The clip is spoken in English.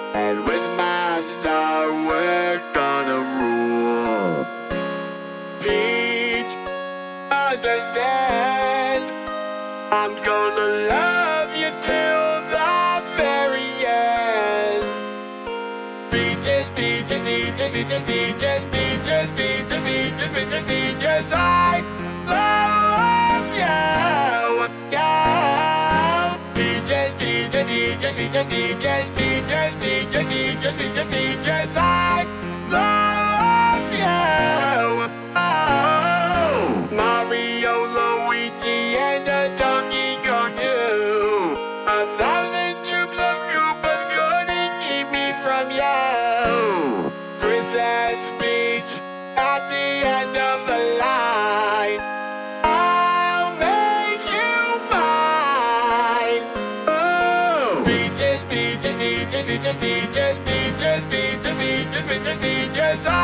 And with my star, we're gonna rule. Peach, understand, I'm gonna love you till the very end. Peaches, peaches, peaches, peaches, peaches, peaches, peaches, peaches, peaches, peaches, I love you, yeah. Peaches, peaches, peaches, peaches, peaches, peaches, peaches, peaches, peaches, peaches, I love you. Oh, Mario, Luigi, and a Donkey Kong too. 1,000 troops of Koopas couldn't keep me from you. Princess Peach, at the end of the line, I'll make you mine. Oh, peaches, peaches, peaches, peaches, peaches, peaches, peaches, peaches, peaches, peaches,